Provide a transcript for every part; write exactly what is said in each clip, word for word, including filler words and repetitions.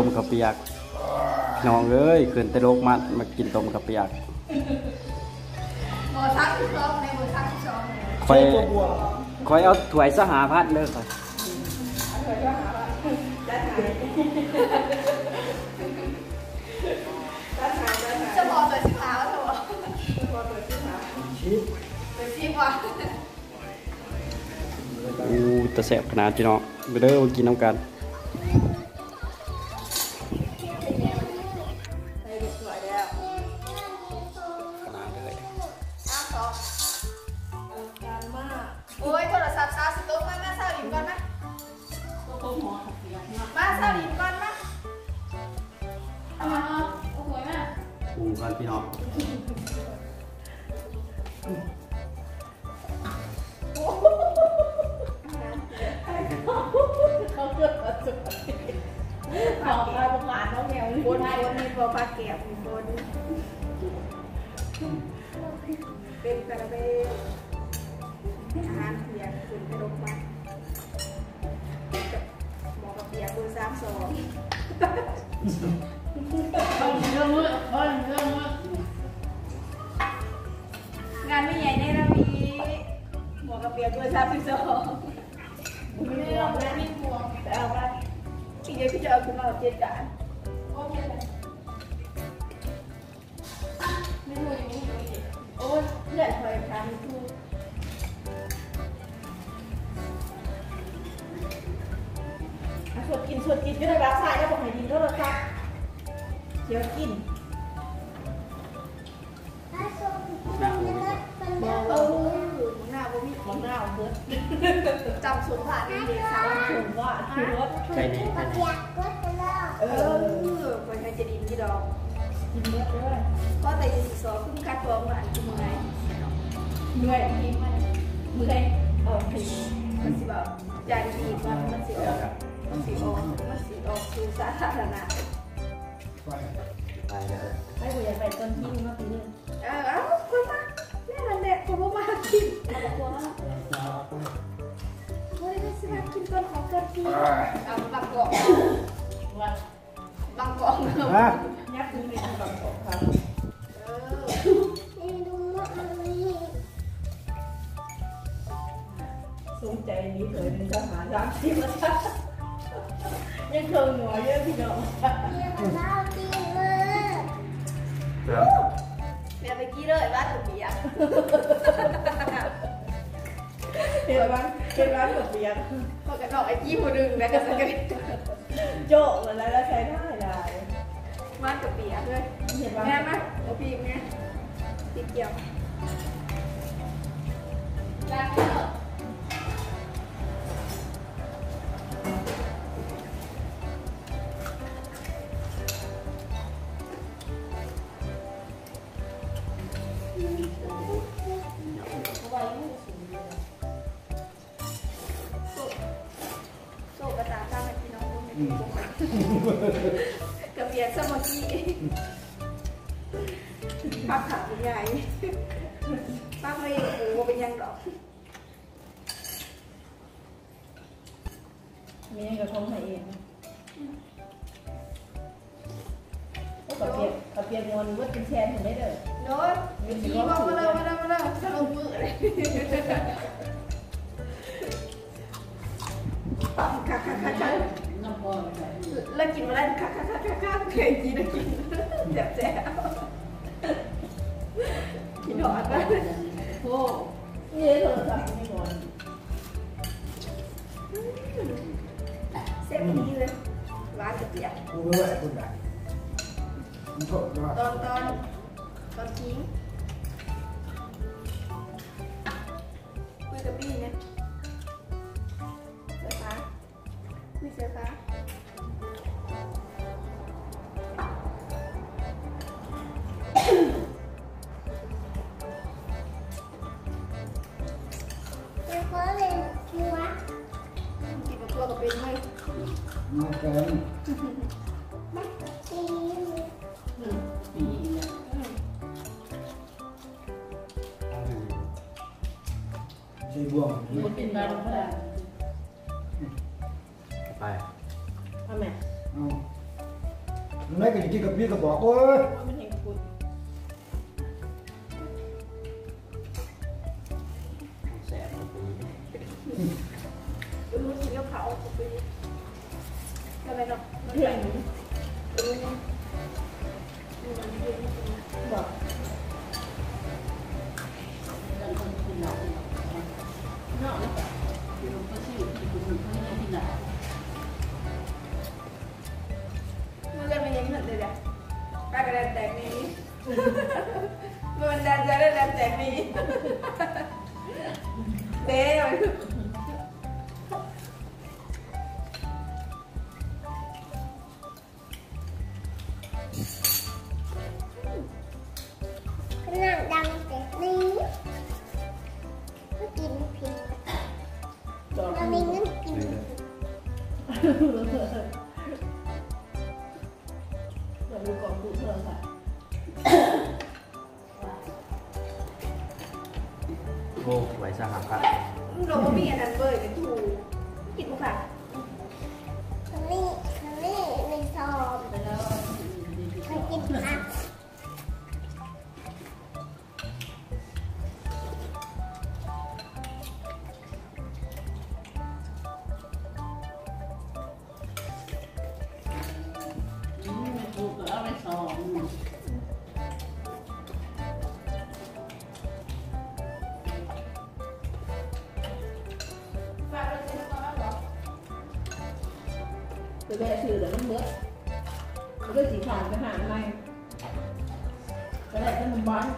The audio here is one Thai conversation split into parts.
ต้มกระเปียกน้องเอ้ยขึ้นแต่โลกมัดมากินต้มกระเปียกโบทักที่สองในโบทักที่สองคอยคอยเอาถ้วยสหพัฒน์เลยคอยจะพอตัวสิบห้าแล้วเหรอพอตัวสิบห้าตัวสิบว่ะอู้ตะแสบขนาดพี่น้องไปเด้อมากินน้ำกันโอ้ยโทรศัพท์ซาสต๊อกมาแม่ซาลิมก่อนนะมาซาลิมก่อนนะเอามาโอ้โหแม่อู้กันพี่น้องเขาเกิดมาสุดขอมาประมาณน้องแมวบนบนมีโปรฟาเกียบบนเป็นกระเบนอาหารเปียกขึ้นกระดกมาหมอกระเปียกเบอร์สามสองเรื่องมือเรื่องเรื่องมืองานไม่ใหญ่แน่นะมีหมอกระเปียกเบอร์สามสองไม่ได้ลองนะนี่พวงแต่เอาว่าที่เดียวที่จะเอาคุณมาเจ็ดจานโอเคไม่รู้อย่างนี้โอ้ยเลือดคอยทานทุกสวดกินสวดกินก็ได้รับสายแล้วบอกให้ดินก็รับสายเดี๋ยวกินมองเราหน้าบ่มีของหน้าเบิดจำสูงผ่านเด็กสาวสูงว่าคือรถใช่นี่ใช่นี่เออคนไทยจะดินที่ดอกดินเบิดด้วยเพราะแต่ยังสิสอบขึ้นคัดตัวมาคือมึงไงเมื่อยที่มันเมื่อยเออมันสิแบบใจดีมันมันสิออกมันสิออกมันสิออกสู่สาธารณะไปเลยให้ผู้ใหญ่ไปต้นที่มาปีนึงเออเอาคุยมาแม่นั่นแหละผมมากินอะไรตัวเฮ้ยไม่ใช่มากินต้นของเกิดที่เอาบางกอกบางกอกยักษ์นี่บางกอกครับเออสนใจนี้เคยเป็นทหารรักที่มาชักยังเคยหัวเยอะพี่น้องเดี๋ยวไปกี้เลยบ้านถูกเบียร์เดี๋ยวบ้านเป็นบ้านถูกเบียร์พอกันดอกไอ้กี้ผู้ดึงแล้วก็สังเกตโจ๊กเหมือนอะไรแล้วใช้ได้ได้บ้านถูกเบียร์ด้วยแม่ไหมโอพีมเนี่ยติดเกี่ยวแล้วกระเบียดสมกี้ปักขาเป็นใหญ่ปักไม่โอ้เป็นยังหรอกมียังกระทงให้เองกระเบียดกระเบียดนวลวัดเป็นแชนเห็นได้เลยโน้ตมีบอกมาเลยมาเลยมาเลยสนุกมือเลยค่ะค่ะค่ะค่ะแล้วกินมาแล้วค่ะค่ะค่ะค่ะค่ะเคยกินแล้วกินแซ่บแซ่บกินหอดนะโอ้นี่เลยโทรศัพท์ไม่หมดแซ่บดีเลยร้านกระเปียกตอนตอนตอนทิ้งคุยกับพี่เนี่ยเสือฟ้าคุยเสือฟ้ามาเกินใช่บ่วงมันเป็นบ้านเพื่อนไปทำไมเอาไม่ก็กินกับพี่ก็บอกโอ้ยมันเห็นกุดรู้สึกว่าเขาไปทำไมเนาะเพื่อนบอกเนาะมันเลยมันยังเหมือนเลยแหละป้ากระดานแตกนี้มันดันจะได้ดันแตกนี้เด้อนั่งดังแต่นี้ก็กินพิงเรามีเงินกินเราดูกองดูเธอค่ะโอ้ไหวสหพัฒน์เราก็มีอันนั้นเบอร์กันถูกกินมั้งค่ะทำนี่ทำนี่ในซองไปกินผักไปแม่ชื่อเดี๋ยวมันเมื่อมันก็สีขาวไปหาอะไรก็ได้ก็มันบ้าน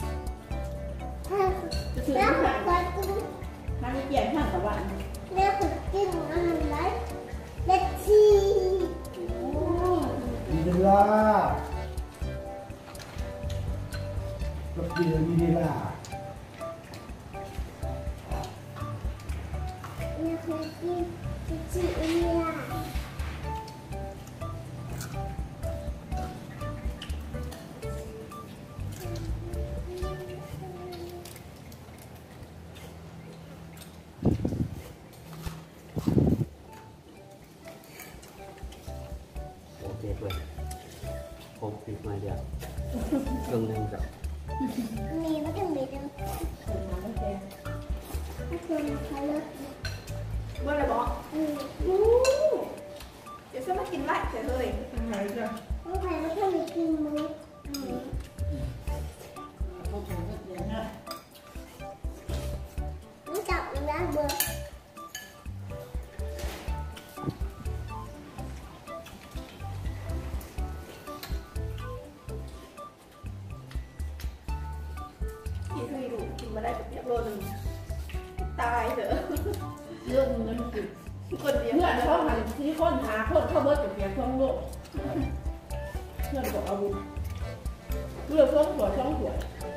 จะซื้อแล้วที่ก็ทางกินทางเกี่ยงทางตะวันแล้วก็กินอาหารไรเล็ดชีโอ้มีเวลากับเดียวมีเวลาแล้วก็กินเล็ดชีเอียโอเคเพื่อนผมปิดมาเดียวครึ่งหนึ่งจ้ะมีไม่ต้องมีด้วยเดินมาไม่เจอถ้าคนเขาเลิกเมื่อไรบอกอืมเดี๋ยวจะมากินไล่เฉยเลยทางไหนจ้ะต้องใครไม่ต้องมีกินมื้อพวกผมก็เดี๋ยวนะรู้จักนะเบอร์กินเคยดูกินมาได้แบบเนี้ยโลนึงตายเถอะเรื่องเงินกินคนเดียวเพื่อนเขาหันที่คนหาคนเข้าเบิร์ดกับเพียงช่องโลกเพื่อนบอกเอาบุญเพื่อนช่องหัวช่องหัว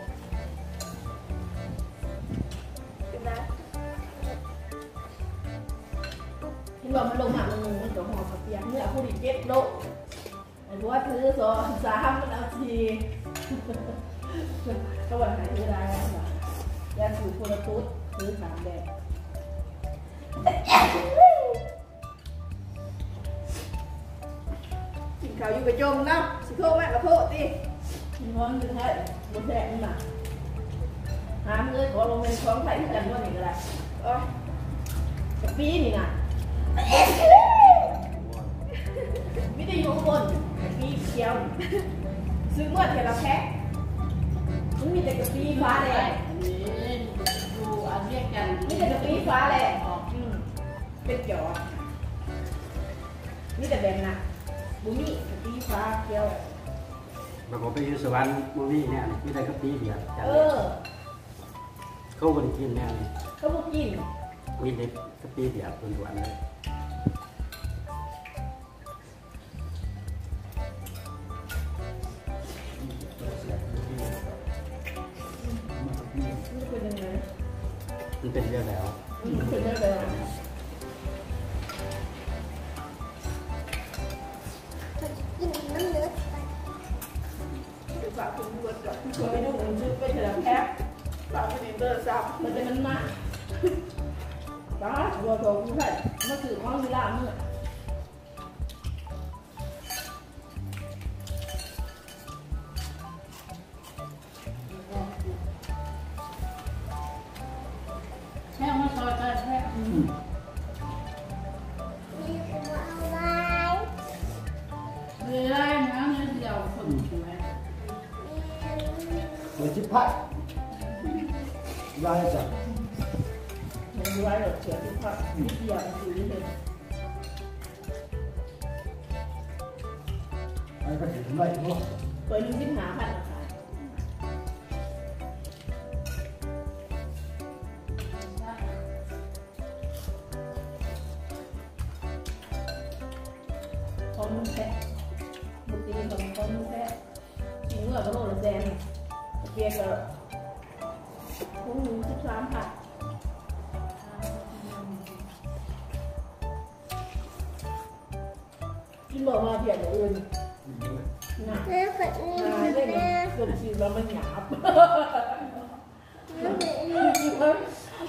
เป็นไงที่บอกมันลงมามันมันจะหอมกับเพียงเมื่อผู้ดีเก็บโลกไอ้บัวถือสองสามมันเอาทีก็วันไหนที่ได้แล้วแบบยาสูบโคลาตูดซื้อสามแดงกินข้าวอยู่กับจมเนาะสิโทษแม่กับโทษดิกินร้อนอยู่แท้บนแท้นี่น่ะหาเงินขอลงเงินคล้องใส่ที่กันว่านี่ก็ได้เออกับปีนี่น่ะไม่ได้อยู่บนปีเขียวซื้อเมื่อเทละแพ็คมันมีแต่กะปิฟ้าแหละดูอันเรียกกันมีแต่กะปิฟ้าแหละอืมเป็นเกี่ยวมีแต่แบนนะบุมี่กะปิฟ้าเกี่ยวบางคนไปอยู่สวรรค์มูนี่เนี่ยมีแต่กะปิเดียวจานเอเดียวอเขาบริกินเนี่ยนี่เขาบอกกินมีเด็กกะปิเดียวล้วนๆเลยมันจะเป็นยังไงมันเป็นเยอะแล้วมันเป็นได้เลยกินน้ำเนื้อไปคือฝากคุณบวชก่อนช่วยไม่ดูเงินซื้อไปเทละแพ็คฝากคุณเบอร์ซับมันจะมันมากป้าบัวทองใช่มาสื่อข้องเวลาเมื่อซอยกันแค่มีหัวเอาไว้เรื่อยนะเนื้อเดียวคนสวยเดี๋ยวชิบพัดได้จ้ะมันไว้หลบเสือที่พักที่เดียวอยู่นี่เลยไอ้ก็ถึงไม่รู้ตัวนี้ที่หาพันราคาต้นแพะบุตรีของต้นแพะมีเมื่อก็โลละแสนเกียร์ก็พวกนี้สิบสามพันกินบอกมาเพียงอื่นหนักแม่ขออืนายมได้แม่เกือบชีแล้วมันหยาบแม่ขออืมแม่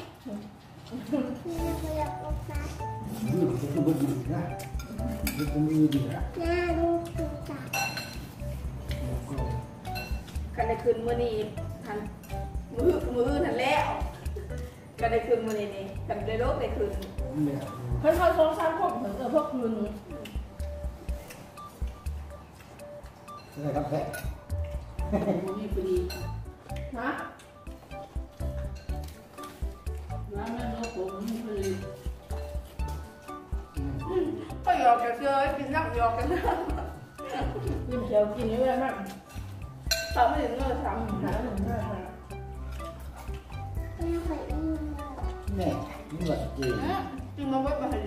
ขออยากเอาไปนี่จะต้องดีนะจะต้องมีดีนะแม่ลูกตุ๊กตากันได้คืนมื้อนี้ทันมือมือทันแล้วกันได้คืนมื้อนี้นี่กันได้โลกได้คืนเนี่ยเพิ่นเขาสองสามพวกเหมือนกับพวกคืนอะไรครับแพ้มีพอดีนะน้ำแม่นกผมมีพอดีก็หยอกกันเจอกินนักหยอกกันนะกินเชียวกินเยอะมากทำไม่ถึงเงินทำหาถึงเงินทำแม่ขออืมแม่นี่ว่าจริงกินมาวัดมาให้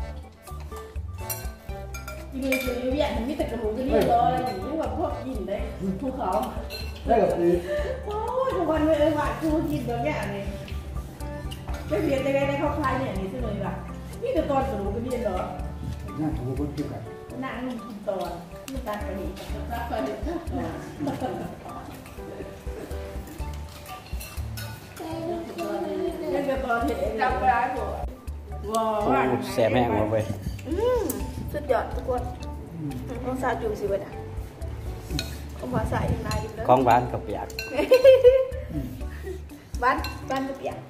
กินเลยกินเลยเวียนมีแต่กระหูจะเรียกรออะไรอย่างนี้แบบพวกกินได้ภูเขาได้กับปีโอ้ยทุกวันเลยว่ากูกินแบบนี้นี่จะเรียนได้ได้เข้าคลายเนี่ยนี่ใช่ไหมล่ะนี่แต่ตอนสนุกก็เรียนเหรอนั่งถูกคนที่กันนั่งกินตอนนี่ตัดไปนี่ตัดไปนี่แม่ลูกกินเรียนแต่ตอนเห็นจำร้ายหัวว้าวโอ้แสบแห้งมาเว้ยอืมสุดยอดทุกคนต้องสาจุ่มสิวะนะต้องมาใส่นายอยู่เลยของหวานกับเปียกบ้านบ้านจะเปียก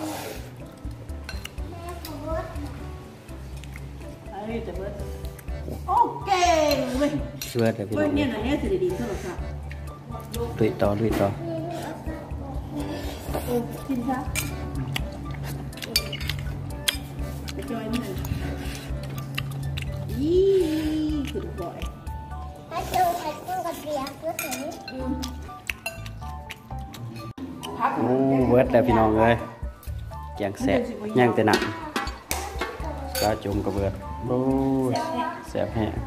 แม่ขอรถไอ้จะเบิดโอ้เก่งเว้ยเชื่อแต่พี่เว้น้ยองเนี่ยนะเนี่ยสิริดีเท่าไหร่ครับลุยต่อลุยต่อนี่เอาไปบอกโอ้กินซะไปจอยนี่ยี่สุดบ่อยให้เจ้าให้ต้องกระเบียบด้วยสิพักโอ้เบิดแล้วพี่น้องเอ้ยแกงแสบย่างแต่หนักปลาจุ่มกระเบิดโอ้ยแสบแห้ง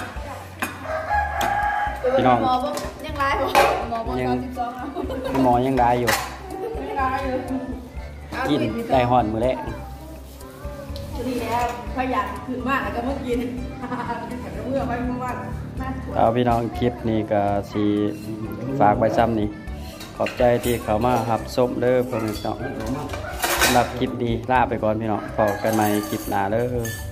พี่น้องหมอบอกยังไงบอกหมอบอกยังตอนสิบสองแล้วหมอยังได้อยู่ไม่ได้เลยกินได้หอนมือแรกดีแล้วขยันขึ้นมากแล้วก็เมื่อกินแต่ก็เมื่อไปเมื่อวันมาเอาพี่น้องคลิปนี้ก็สีฝากไว้ซ้ำนี่ขอบใจที่เขามาหับส้มเด้อเพื่อนพี่น้องสำหรับคลิปนี้ลาไปก่อนพี่น้องพบกันใหม่คลิปหน้าเด้อ